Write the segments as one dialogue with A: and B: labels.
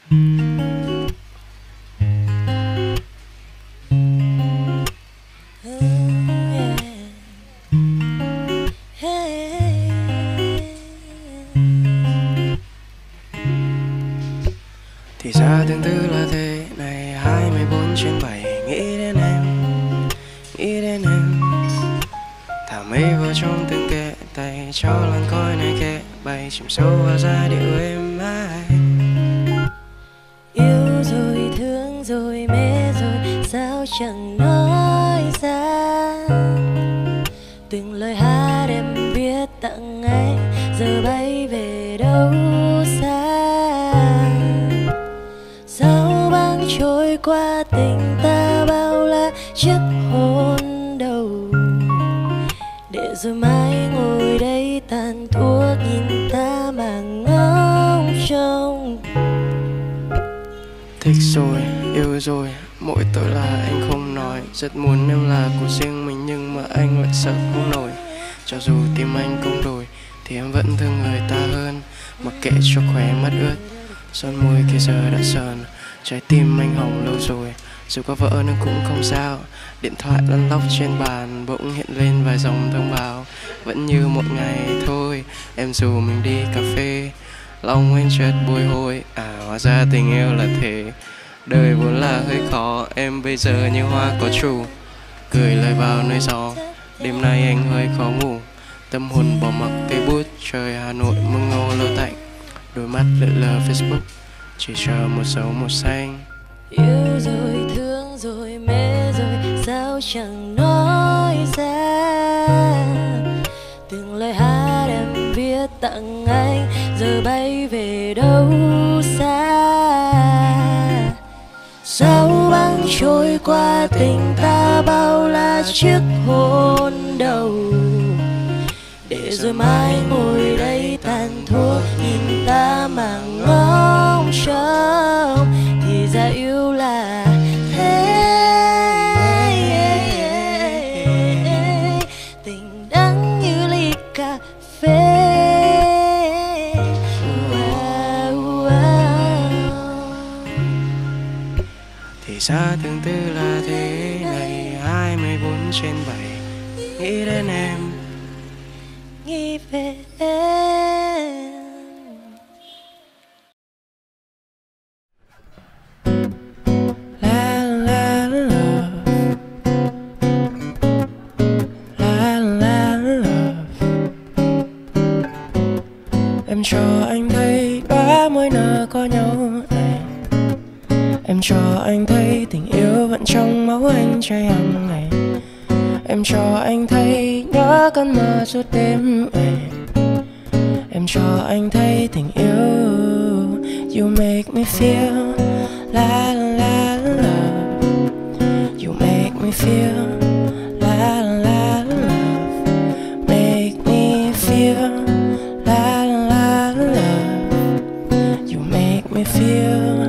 A: Thì ra tương tư là thế này, 24/7 nghĩ đến em, nghĩ đến em. Thả mây vào trong từng kẽ tay, cho làn khói này kẽ bay chìm sâu vào giai điệu êm ái.
B: Yêu rồi, thương rồi, mê rồi, sao chẳng nói ra. Từng lời hát em viết tặng anh, giờ bay về đâu xa. Sao băng trôi qua tình ta bao la chiếc hôn đầu, để rồi mai ngồi đây tàn thuốc nhìn ta mà ngóng trông.
A: Thích rồi, yêu rồi, mỗi tội là anh không nói. Rất muốn em là của riêng mình nhưng mà anh lại sợ không nổi. Cho dù tim anh không đổi thì em vẫn thương người ta hơn. Mặc kệ cho khóe mắt ướt, son môi kia giờ đã sờn. Trái tim anh hỏng lâu rồi, dù có vỡ nên cũng không sao. Điện thoại lăn lóc trên bàn, bỗng hiện lên vài dòng thông báo. Vẫn như một ngày thôi, em rủ mình đi cà phê. Lòng anh chợt bồi hồi, hóa ra tình yêu là thế. Đời vốn là hơi khó, em bây giờ như hoa có chủ. Gửi lời vào nơi gió, đêm nay anh hơi khó ngủ. Tâm hồn bỏ mặc cây bút, trời Hà Nội mưng ngô lơ tạnh. Đôi mắt lượn lờ Facebook, chỉ chờ một dấu màu xanh.
B: Yêu rồi, thương rồi, mê rồi, sao chẳng nói ra. Từng lời hát em viết tặng anh, giờ bay về đâu xa. Sao băng trôi qua tình ta bao la chiếc hôn đầu, để rồi mai ngồi đây tàn thuốc nhìn ta mà ngóng trông. Thì ra yêu là thế, tình đắng như ly cà phê.
A: Thì ra tương tư là thế này, 24/7 nghĩ đến em,
B: nghĩ về em.
A: La la love, la la love. Em cho anh thấy đóa mới nở có nhau này. Em cho anh thấy tình yêu vẫn trong máu anh chảy hàng ngày. Em cho anh thấy nhớ cơn mơ suốt đêm này. Em cho anh thấy tình yêu. You make me feel la la love. You make me feel la la love. Make me feel la la love. You make me feel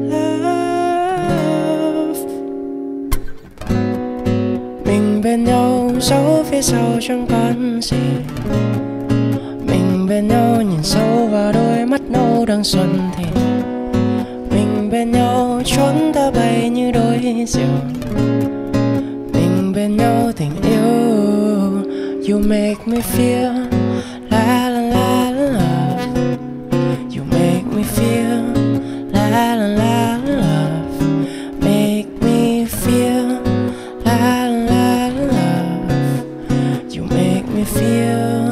A: love. Mình bên nhau giấu phía sau chẳng còn gì. Mình bên nhau nhìn sâu vào đôi mắt nâu đang xuân thì. Mình bên nhau trốn ta bay như đôi diều. Mình bên nhau tình yêu. You make me feel la la la love. You make me feel la la la love. Make me feel la la love. You make me feel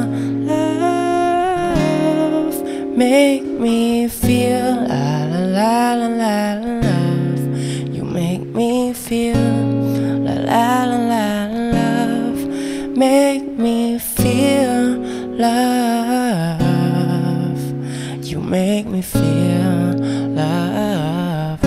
A: love. Make me feel la la la la love. You make me feel la la la la love. Make me feel love. You make me feel love.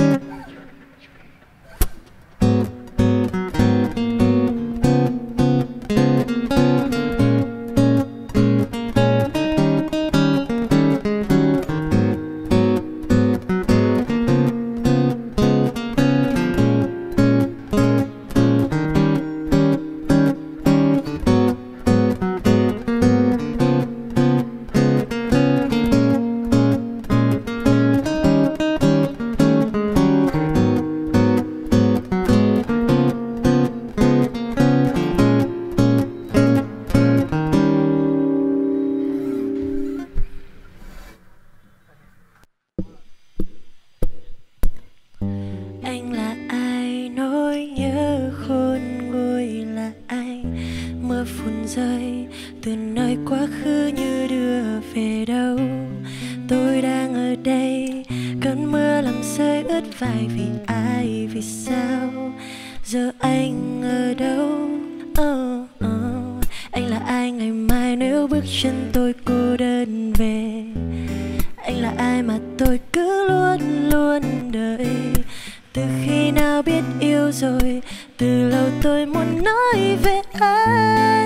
B: cơn mưa làm rơi ướt vai. Vì ai, vì sao, giờ anh ở đâu? Anh là ai ngày mai nếu bước chân tôi cô đơn về? Anh là ai mà tôi cứ luôn luôn đợi? Từ khi nào biết yêu rồi, từ lâu tôi muốn nói về ai.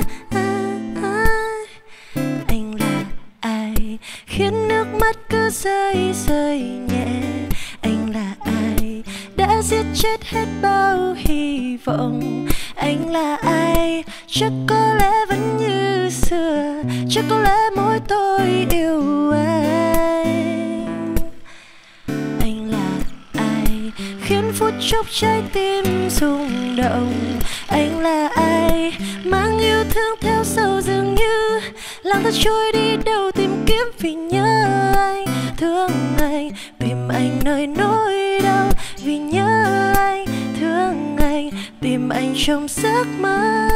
B: Anh là ai khiến nước mắt cứ rơi rơi nhẹ? Anh là ai đã giết chết hết bao hy vọng? Anh là ai? Chắc có lẽ vẫn như xưa, chắc có lẽ mỗi tôi yêu anh. Anh là ai khiến phút chốc trái tim rung động? Anh là ai mang yêu thương theo sau dường như lặng ta trôi đi đâu tìm kiếm vì nhớ anh, thương anh, tìm anh nơi nỗi đau. Vì nhớ anh, thương anh, tìm anh trong giấc mơ.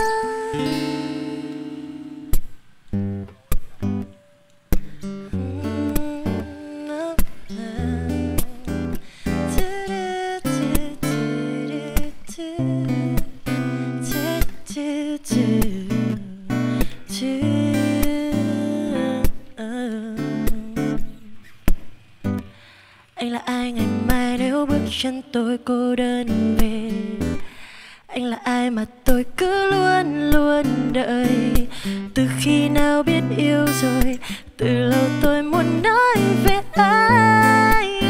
B: Anh là ai ngày mai nếu bước chân tôi cô đơn về? Anh là ai mà tôi cứ luôn luôn đợi? Từ khi nào biết yêu rồi, từ lâu tôi muốn nói về ai.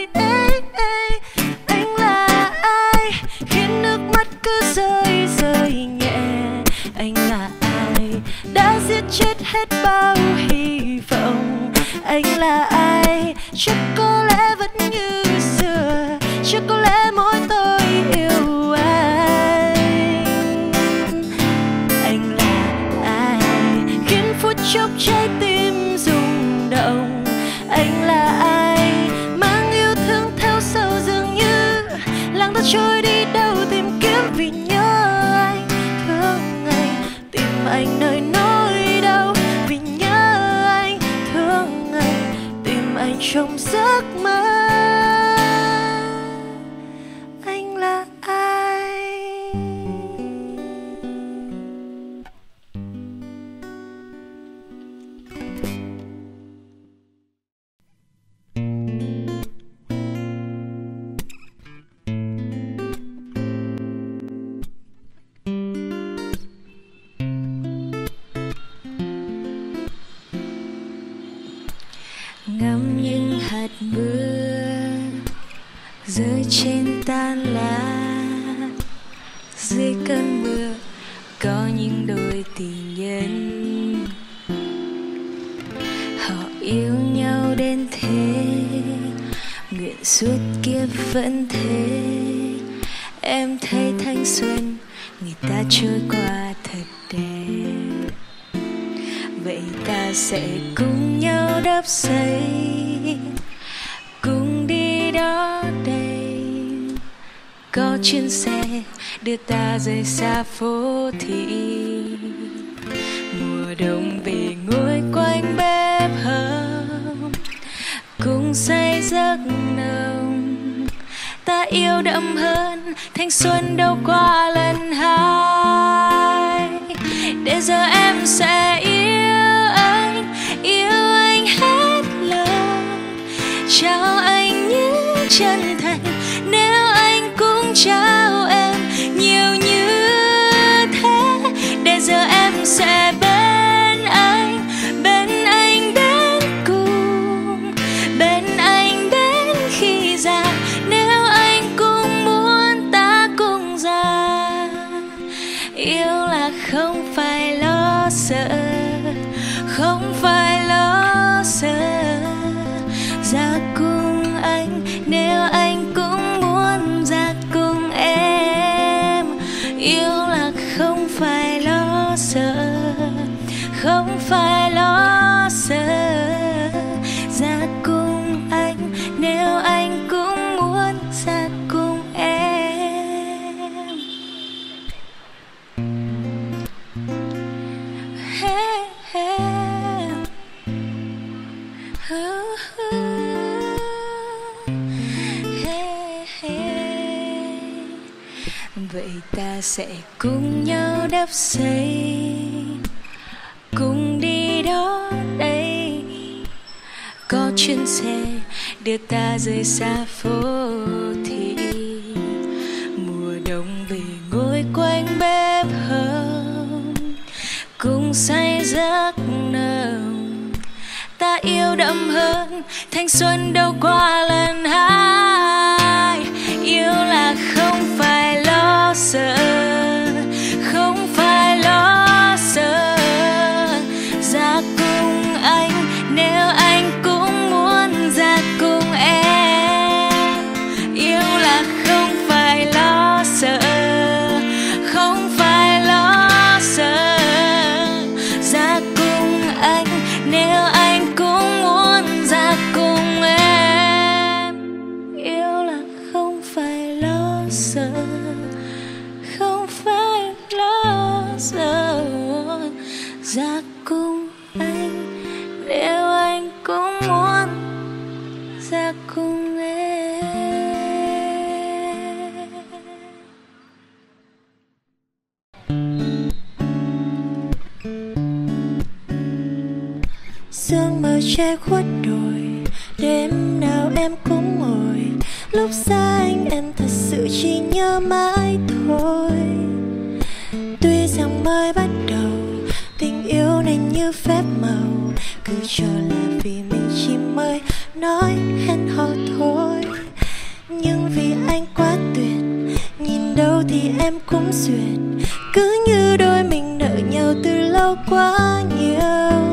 B: Anh là ai khiến nước mắt cứ rơi rơi nhẹ? Anh là ai đã giết chết hết bao hy vọng? Anh là ai? Chắc có lẽ vẫn như xưa, chắc có lẽ mỗi tôi yêu anh. Anh là ai khiến phút chốc trái tim rung động? Anh là ai mang yêu thương theo sau dường như lặng ta trôi đi đâu tìm kiếm vì nhớ anh, thương anh, tìm anh nơi nỗi đau. Vì nhớ anh, thương anh, tìm anh trong giấc mơ. Anh là ai?
C: Ngắm những hạt mưa rơi trên tan lá. Dưới cơn mưa có những đôi tình nhân, họ yêu nhau đến thế, nguyện suốt kiếp vẫn thế. Em thấy thanh xuân người ta trôi qua thật đẹp, vậy ta sẽ cùng nhau đắp xây, cùng đi đó đây. Có chuyến xe đưa ta rời xa phố thị, mùa đông về ngồi quanh bếp hầm, cùng say giấc nồng. Ta yêu đậm hơn thanh xuân đâu qua lần hai. Để giờ em sẽ yêu anh hết lòng, trao anh những chân thành. Nếu anh cũng trao em nhiều như thế, để giờ em sẽ bên anh đến cùng, bên anh đến khi già. Nếu anh cũng muốn ta cùng già, yêu là không phải lo sợ, không phải lo sợ. Ra cùng anh nếu anh cũng muốn ra cùng em. Yêu là không phải lo sợ, không phải lo sợ. Ra cùng anh nếu anh cũng muốn ra cùng em. Hey, hey. vậy ta sẽ cùng nhau đắp xây, cùng đi đó đây. Có chuyến xe đưa ta rời xa phố thị, mùa đông về ngồi quanh bếp hầm, cùng say giấc nồng. Ta yêu đậm hơn thanh xuân đâu qua lần hai. Yêu là không phải lo sợ, không phải lo sợ. Ra cùng anh nếu anh cũng muốn ra cùng em. Yêu là không phải lo sợ, không phải lo sợ. Ra cùng anh nếu anh cũng muốn ra cùng em. Yêu là không phải lo sợ, không phải lo sợ. Ra cùng anh nếu anh cũng muốn ra cùng em.
B: Sương mờ che khuất đồi, đêm nào em cũng ngồi. Lúc xa anh em thật sự chỉ nhớ mãi thôi. Tuy rằng mới bắt đầu, tình yêu này như phép màu, cứ cho là vì mình chỉ mới nói hẹn hò thôi. Nhưng vì anh quá tuyệt, nhìn đâu thì em cũng duyệt. Cứ như đôi mình nợ nhau từ lâu quá nhiều.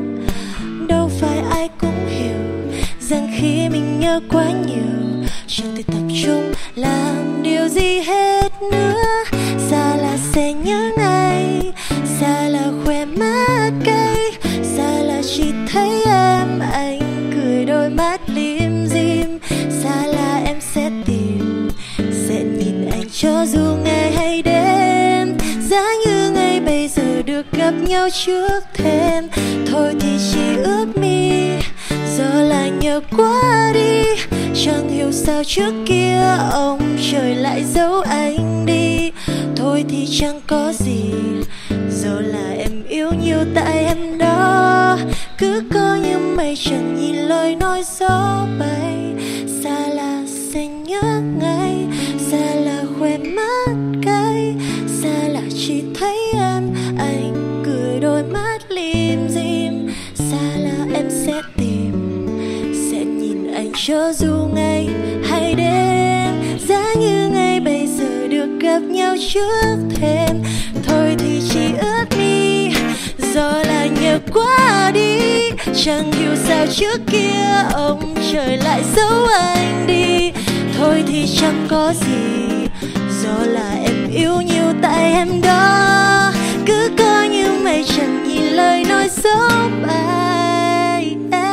B: Đâu phải ai cũng hiểu rằng khi mình nhớ quá nhiều, chẳng thể tập trung làm điều gì hết nữa. Xa là sẽ nhớ ngay, xa là khoe mắt cay, xa là chỉ thấy em anh cười đôi mắt lim dim. Xa là em sẽ tìm, sẽ nhìn anh cho dù ngày hay đêm. Giá như ngày bây giờ được gặp nhau trước thêm, thôi thì chỉ ước mi giờ là nhớ quá đi. Chẳng hiểu sao trước kia ông trời lại giấu anh đi. Thôi thì chẳng có gì, giờ là em yêu nhiều tại em đó. Cứ coi như mây chẳng nhìn lời nói gió bay. Xa là sẽ nhớ ngay, xa là khoe mắt cay, xa là chỉ thấy em anh cười đôi mắt lim dim. Xa là em sẽ tìm, sẽ nhìn anh cho dù ngày hay đêm. Giá như ngày bây giờ được gặp nhau trước thêm, thôi thì chỉ ước mi giờ là nhớ quá đi. Chẳng hiểu sao trước kia ông trời lại giấu anh đi. Thôi thì chẳng có gì, do là em yêu nhiều tại em đó. Cứ coi như mây chẳng nhìn lời nói gió bay,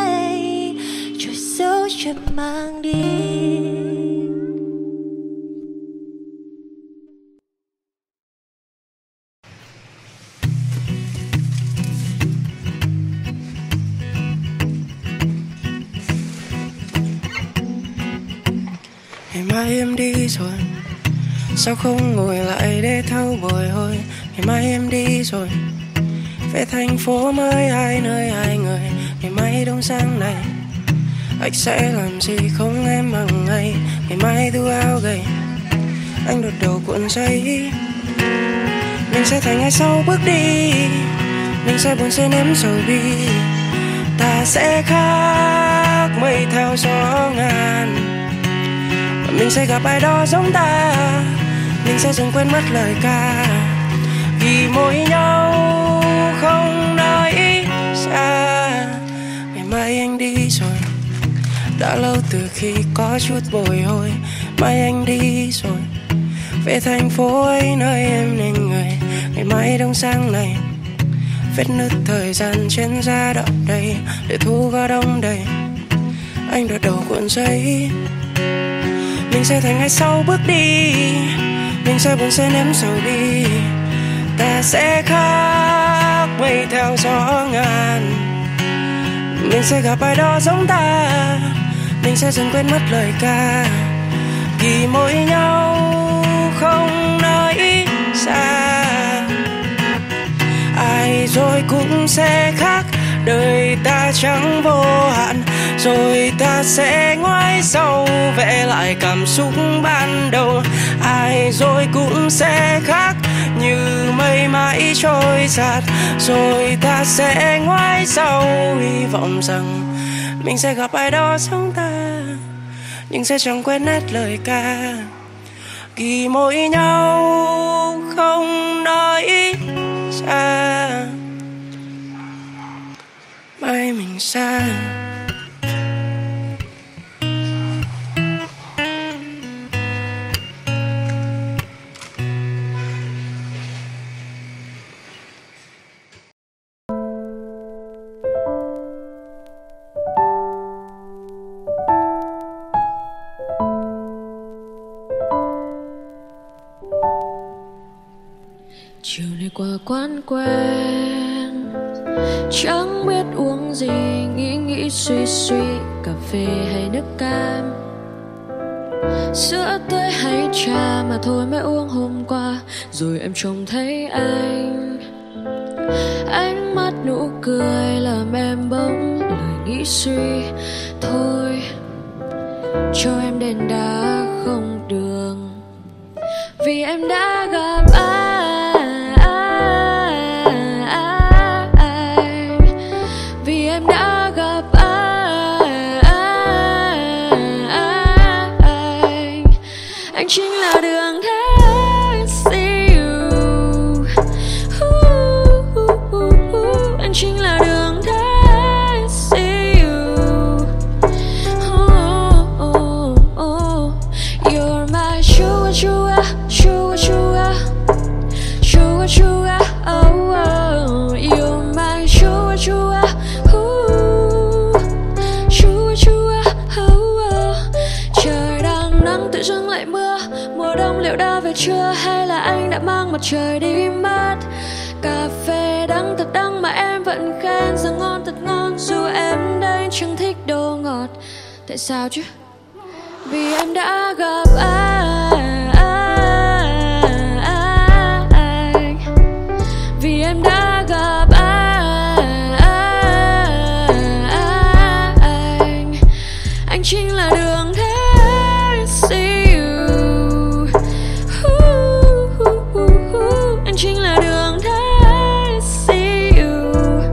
B: rồi dấu chân mang đi.
A: Ngày mai em đi rồi, sao không ngồi lại để thâu bồi hồi. Ngày mai em đi rồi, về thành phố mới hai nơi hai người. Ngày mai đông sang này, anh sẽ làm gì không em bằng ngày. Ngày mai thu áo gầy, anh đột đầu cuộn dây. Mình sẽ thành ngày sau bước đi, mình sẽ buồn sẽ nếm sầu bi. Ta sẽ khác mây theo gió ngàn, mình sẽ gặp ai đó giống ta. Mình sẽ dần quên mất lời ca, vì mỗi nhau không nói xa. Ngày mai anh đi rồi, đã lâu từ khi có chút bồi hồi. Mai anh đi rồi, về thành phố ấy nơi em nên người. Ngày mai đông sang này, vết nứt thời gian trên da đỏ đầy, để thu gom đông đầy. Anh đột đầu cuộn giấy, mình sẽ thành ngày sau bước đi. Mình sẽ buồn sẽ nếm sầu bi. Ta sẽ khác mây theo gió ngàn, mình sẽ gặp ai đó giống ta. Mình sẽ dần quên mất lời ca, vì mỗi nhau không nói rồi cũng sẽ khác. Đời ta chẳng vô hạn, rồi ta sẽ ngoái sau vẽ lại cảm xúc ban đầu. Ai rồi cũng sẽ khác, như mây mãi trôi dạt, rồi ta sẽ ngoái sau hy vọng rằng mình sẽ gặp ai đó giống ta, nhưng sẽ chẳng quên nét lời ca ghi môi nhau không nói ra. Mai mình xa
B: chiều nay qua quán quen, chẳng biết uống gì, nghĩ suy cà phê hay nước cam, sữa tươi hay trà mà thôi mới uống hôm qua. Rồi em trông thấy anh, ánh mắt nụ cười làm em bỗng lời nghĩ suy. Thôi cho em đèn đá không đường, vì em đã gặp anh. Vì em đã gặp anh chính là đường thế. See you. Anh chính là đường thế. See you. You're my chua chua chua chua chua chua. Oh, you're my chua chua. Chua chua. Oh, trời đang nắng tự dưng lại mưa. Mùa đông liệu đã về chưa, hay là anh đã mang mặt trời đi mất? Cà phê đắng thật đắng mà em vẫn khen rằng ngon thật ngon, dù em đây chẳng thích đồ ngọt. Tại sao chứ? Vì em đã gặp anh. Vì em đã gặp anh chính là đường thế. See you. Anh chính là đường thế. See you.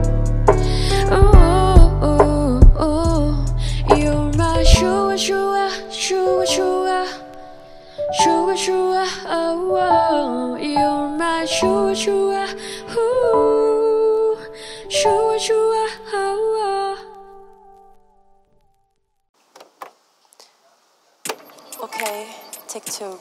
B: You're my chua chua chua chua chua chua. Oh, you're my chua chua chua chua. Oh.
D: Okay, take two.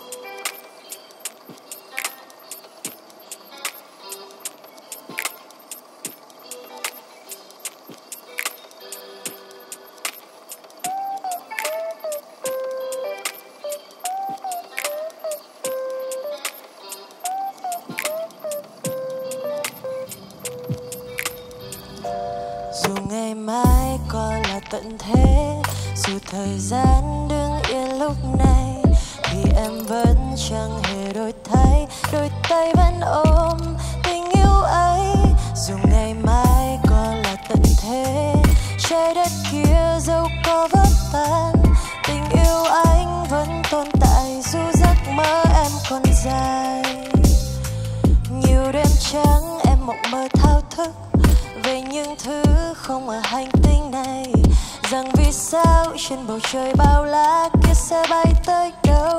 B: Dù ngày mai có là tận thế, dù thời gian đứng yên lúc này, thì em vẫn chẳng hề đổi thay, đôi tay vẫn ôm tình yêu ấy. Dù ngày mai có là tận thế, trái đất kia dẫu có vỡ tan, tình yêu anh vẫn tồn tại dù giấc mơ em còn dài. Nhiều đêm trắng em mộng mơ thao thức về những thứ không ở hành tinh này, rằng vì sao trên bầu trời bao la kia sẽ bay tới đâu.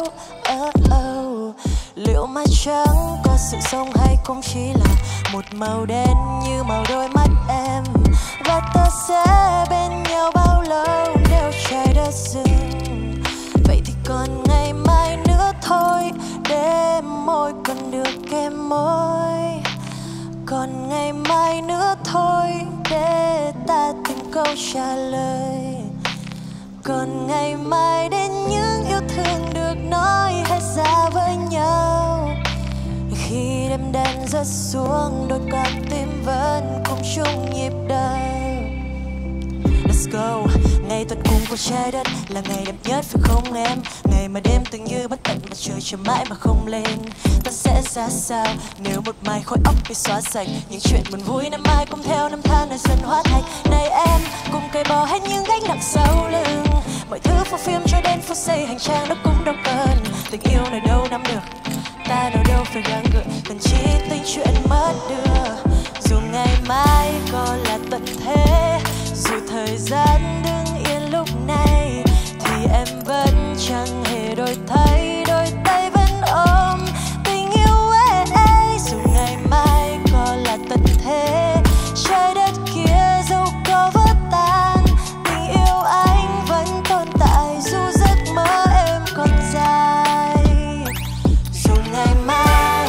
B: Liệu mai trắng có sự sống hay cũng chỉ là một màu đen như màu đôi mắt em, và ta sẽ bên nhau bao lâu nếu trái đất dừng. Vậy thì còn ngày mai nữa thôi, để môi còn được em môi. Còn ngày mai nữa thôi, để ta tìm câu trả lời. Còn ngày mai đến những yêu thương được nói hết ra với nhau. Khi đêm đen rớt xuống, đôi con tim vẫn cùng chung nhịp đập. Let's go, ngày tuần cùng của trái đất là ngày đẹp nhất phải không em? Ngày mà đêm tưởng như bất tận và trời chờ mãi mà không lên. Ta sẽ ra sao nếu một mai khói óc bị xóa sạch? Những chuyện buồn vui năm mai cũng theo năm tháng này dần hóa thành. Này em cùng cởi bỏ hết những gánh nặng sau lưng. Mọi thứ phô phim cho đến phút giây hành trang nó cũng đâu cần. Tình yêu này đâu nắm được, ta đâu phải gắng gượng, cần chỉ tính chuyện mất đưa. Dù ngày mai có là tận thế, dù thời gian đứng yên lúc này, thì em vẫn chẳng hề đổi thay, đôi tay vẫn ôm tình yêu ấy. Dù ngày mai có là tận thế, trái đất kia dẫu có vỡ tan, tình yêu anh vẫn tồn tại dù giấc mơ em còn dài. Dù ngày mai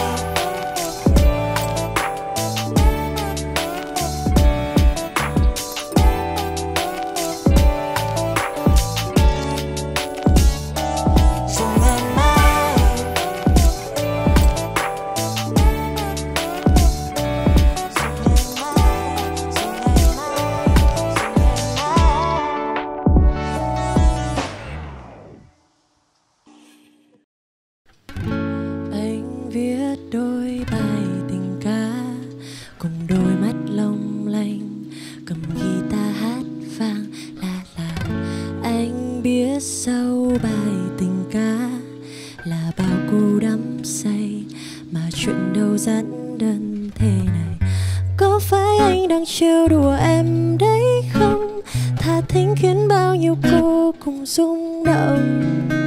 B: viết đôi bài tình ca cùng đôi mắt long lanh, cầm guitar hát vang la la. Anh biết sau bài tình ca là bao cô đắm say, mà chuyện đâu dẫn đến thế này. Có phải anh đang trêu đùa em đấy không? Thà thính khiến bao nhiêu cô cùng rung động.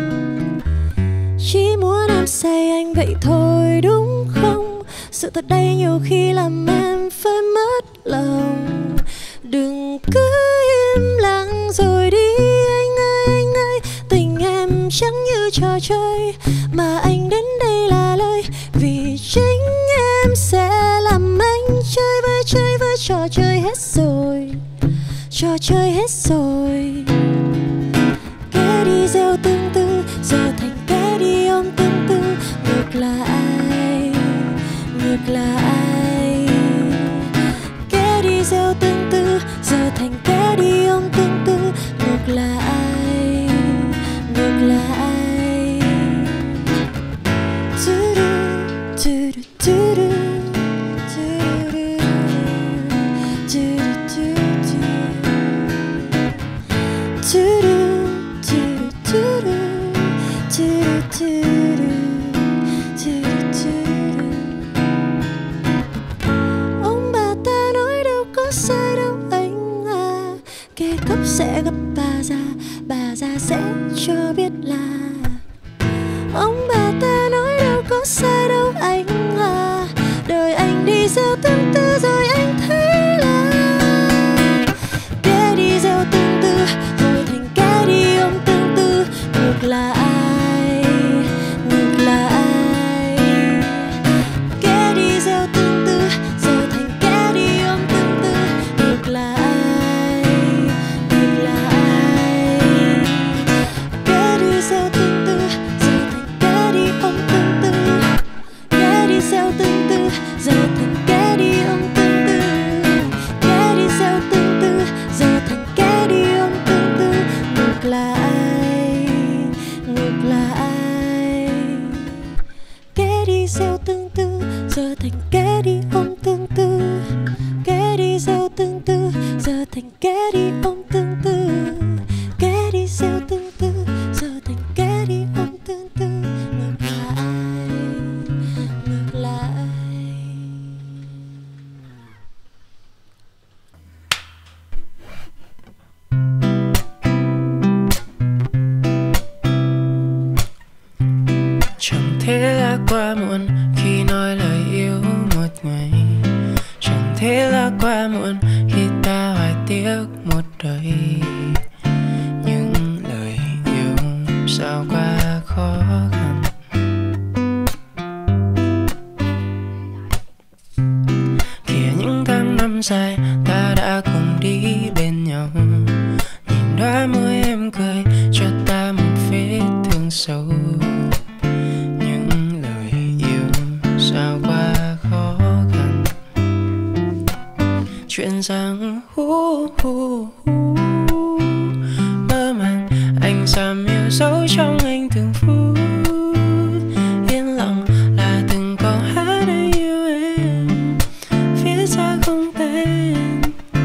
B: Chỉ muốn em say anh vậy thôi đúng không? Sự thật đây nhiều khi làm em phải mất lòng. Đừng cứ im lặng rồi đi anh ơi. Tình em chẳng như trò chơi, mà anh đến đây là lời. Vì chính em sẽ làm anh chơi với trò chơi hết rồi. Trò chơi hết rồi. Kẻ đi gieo tương tư giờ thành kẻ đi ôm tương tư. Ngược lại, ngược lại. Kẻ đi gieo tương tư giờ thành kẻ đi ôm tương tư. Ngược lại, ngược lại. Ông bà ta nói đâu có sai đâu anh à. Kế cấp sẽ gặp bà già sẽ cho biết là. Ông bà ta nói đâu có sai đâu anh à. Đời anh đi gieo tương tư rồi anh thấy là kẻ đi gieo tương tư rồi thành kẻ đi ôm tương tư. Ngược lại, ngược lại. Kẻ đi gieo tương tư giờ thành kẻ đi ôm tương tư. Ngược lại, ngược lại. Kẻ đi gieo tương tư giờ thành kẻ đi ôm tương tư. Kẻ đi gieo tương tư giờ thành kẻ đi ôm tương tư. Kẻ đi gieo tương tư giờ thành kẻ đi ôm tương tư. Ngược lại, ngược lại. Kẻ đi gieo tương tư giờ thành kẻ đi ôm tương tư. Kẻ đi gieo tương tư giờ thành kẻ đi ôm tương tư. Kẻ đi gieo tương tư giờ thành kẻ đi ôm tương tư. Ngược lại, ngược lại.
A: Chẳng thể là quá muộn khi nói lời yêu một ngày. Chẳng thể là quá muộn khi ta hoài tiếc một đời. Những lời yêu sao quá khó khăn. Kìa những tháng năm dài ta đã cùng đi bên nhau. Nhìn đóa môi em cười cho ta một vết thương sâu. Những lời yêu sao quá khó khăn. Chuyện rằng mơ màng từng phút. Yên lặng là từng câu hát anh yêu em, viết ra không tên.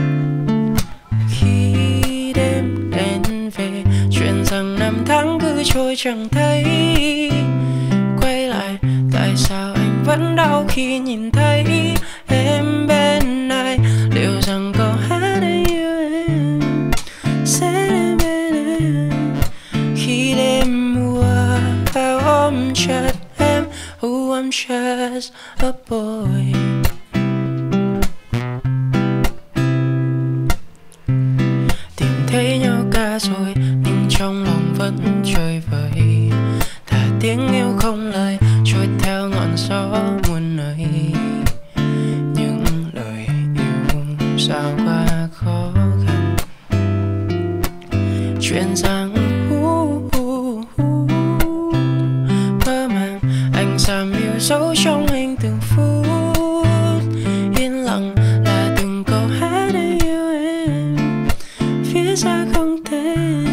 A: Khi đêm đến về, chuyện rằng năm tháng cứ trôi chẳng thấy. Quay lại, tại sao anh vẫn đau khi nhìn thấy em bên ai? Liệu rằng câu hát anh yêu em sẽ đến bên em khi đêm mùa vào ôm chặt em? Oh, I'm just a boy. Tìm thấy nhau cả rồi nhưng trong lòng vẫn chơi vơi. Thả tiếng yêu không lời trôi theo ngọn gió muôn nơi. Những lời yêu sao quá khó khăn. Chuyện rằng mơ màng anh dám yêu dấu trong anh từng phút. Yên lặng là từng câu hát anh yêu em, viết ra không tên.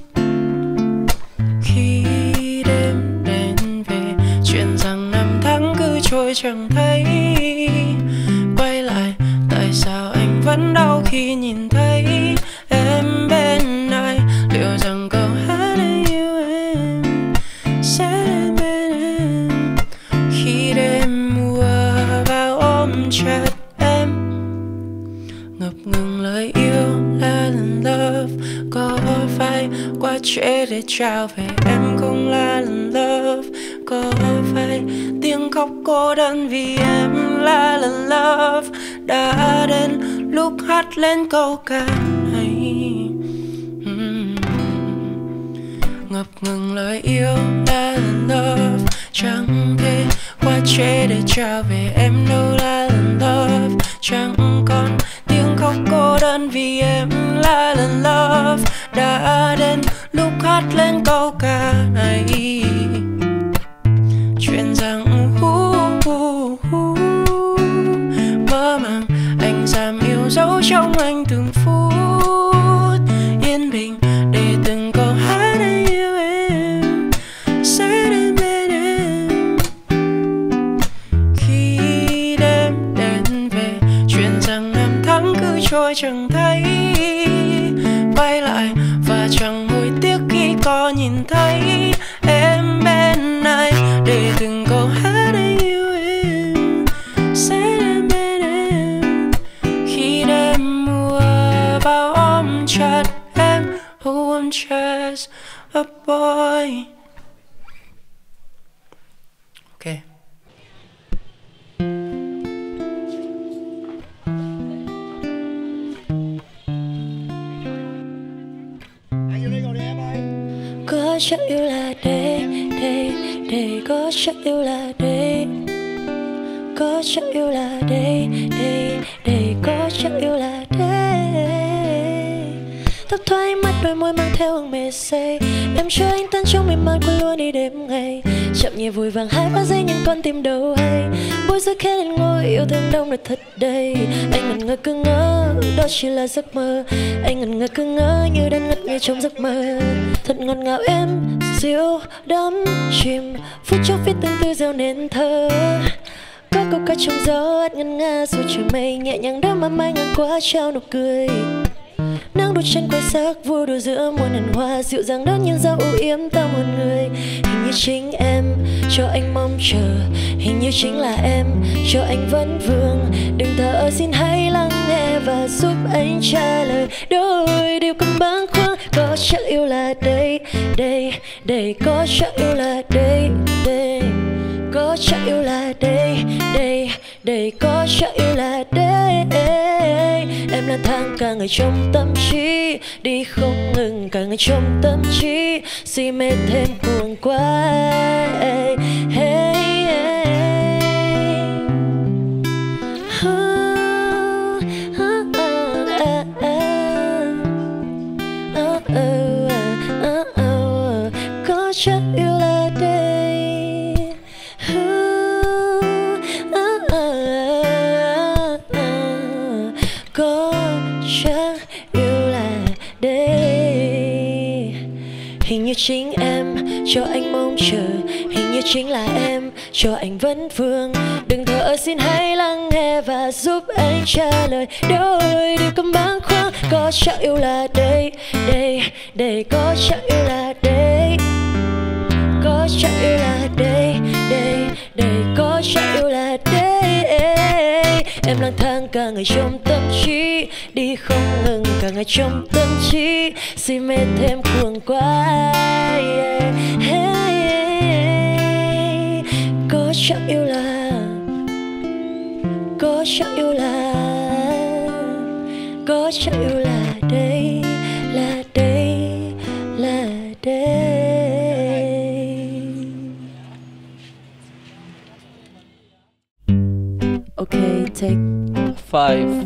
A: Khi đêm đến về, chuyện rằng năm tháng cứ trôi chẳng thấy. Quay lại, tại sao anh vẫn đau khi nhìn thấy em bên ai? Liệu rằng câu hát anh yêu em sẽ đến bên em khi đêm mùa vào ôm chặt em? Ngập ngừng lời yêu là lần love, có phải quá trễ để trao về em? Không là lần love, có phải tiếng khóc cô đơn vì em là lần love? Đã đến lúc hát lên câu ca này. Ngập ngừng lời yêu là lần love, chẳng thể quá trễ để trao về em đâu là lần love. Chẳng còn tiếng khóc cô đơn vì em là lần love. Đã đến lúc hát lên câu ca này. Chuyện rằng mơ màng anh dám yêu dấu trong anh từng phút. Yên bình để từng câu hát anh yêu em sẽ đến bên em khi đêm đến về. Chuyện rằng năm tháng cứ trôi chẳng thấy. Quay lại và chẳng hối tiếc khi có nhìn thấy em bên ai. Để từng câu hát anh yêu em sẽ đến bên em khi đêm mùa vào ôm chặt em. Oh, I'm just a boy. Ok.
B: Có chắc yêu là đây, có chắc yêu là đây. Có chắc yêu là đây, có chắc yêu là đây. Tóc thoáng mắt đôi môi mang theo hương mê say. Em cho anh tan trong miên man quên luôn đi đêm ngày. Chậm nhẹ vội vàng 2-3 giây nhưng con tim đâu hay. Bối rối khẽ lên ngôi yêu thương đông được thật đầy. Anh ngẩn ngơ cứ ngỡ đó chỉ là giấc mơ. Anh ngẩn ngơ cứ ngỡ như đang ngất ngây trong giấc mơ. Thật ngọt ngào em dịu đắm chìm. Phút chốc viết từng từ gieo nên thơ. Có câu ca trong gió át ngân nga dù trời mây nhẹ nhàng đắm mà mai ngang qua trao nụ cười. Nắng đôi chân quay sắc vui đùa giữa muôn hàn hoa dịu dàng đón nhìn dao ưu yếm ta một người. Hình như chính em cho anh mong chờ, hình như chính là em cho anh vấn vương. Đừng thở xin hãy lắng nghe và giúp anh trả lời đôi điều cần băn khoăn. Có chắc yêu là đây, có chắc yêu là đây, có chắc yêu là đây, có chắc yêu là đây. Em lang thang cả ngày trong tâm trí, đi không ngừng cả ngày trong tâm trí, si mê thêm cuồng quá. Hey, hey, có chắc yêu là đây. Có chắc yêu là đây. Hình như chính em cho anh mong chờ, hình như chính là em cho anh vấn vương. Đừng thở xin hãy lắng nghe và giúp anh trả lời. Đôi điều cấm băn khoăn, có chắc yêu là đây, đây, đây, có chắc yêu là đây, có chắc yêu là đây, đây, đây, có chắc yêu là đây. Em lang thang cả ngày trong tâm trí, đi không ngừng cả ngày trong tâm trí, si mê thêm cuồng quá. Có chắc yêu là, có chắc yêu là, có chắc yêu là đây, là đây, là đây. Okay, take
A: 5.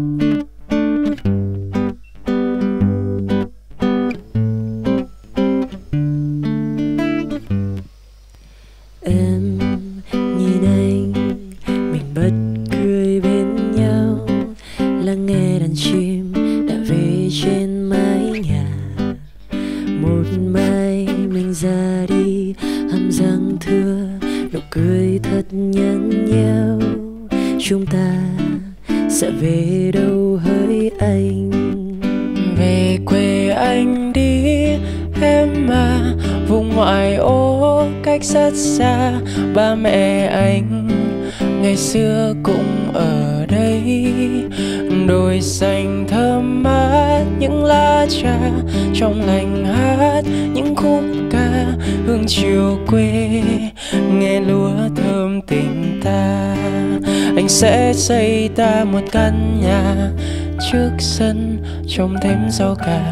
B: Em nhìn anh, mình bật cười bên nhau, lắng nghe đàn chim đã về trên mái nhà. Một mai mình ra đi, hàm răng thưa, nụ cười thật nhẫn nhau. Chúng ta sẽ về đâu hỡi anh?
A: Về quê anh đi em à, vùng ngoại ô cách rất xa. Ba mẹ anh ngày xưa cũng ở đây, đồi xanh thơm mát, những lá trà trong lành hát những khúc ca hương chiều quê, nghe lúa thơm tình ta. Anh sẽ xây ta một căn nhà trước sân trồng thêm rau cà,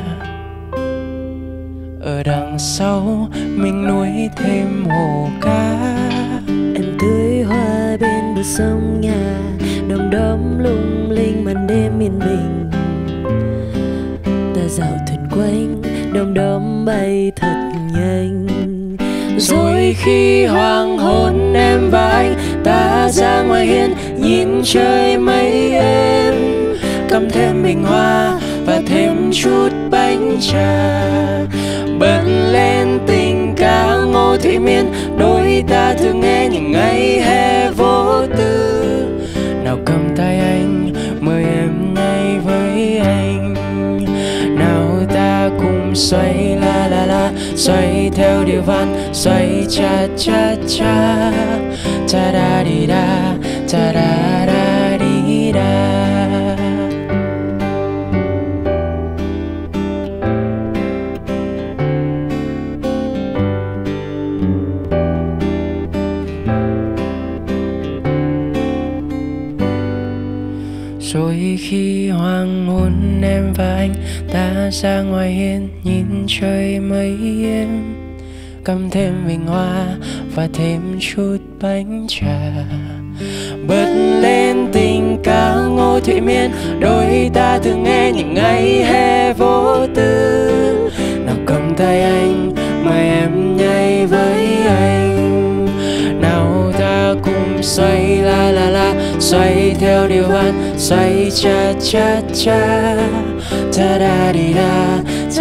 A: ở đằng sau mình nuôi thêm hồ cá.
B: Em tưới hoa bên bờ sông nhà, đom đóm lung linh màn đêm yên bình. Ta dạo thuyền quanh, đom đóm bay thật nhanh.
A: Rồi khi hoàng hôn em và anh, ta ra ngoài hiên nhìn trời mây êm, cầm thêm bình hoa và thêm chút bánh trà. Bật lên tình ca Ngô Thụy Miên, đôi ta thường nghe những ngày hè vô tư. Nào cầm tay anh, mời em nhảy với anh. Nào ta cùng xoay la la la, xoay theo điệu văn, xoay cha cha cha, ta da đi da, ta da da đi da. Rồi khi hoàng hôn em và anh, ta ra ngoài hiên nhìn trời mây êm, cầm thêm bình hoa và thêm chút bánh trà. Bật lên tình ca Ngô Thụy Miên, đôi ta thường nghe những ngày hè vô tư. Nào cầm tay anh, mời em nhảy với anh. Nào ta cùng xoay la la la, xoay theo điệu văn, xoay cha cha cha, ta da đi da,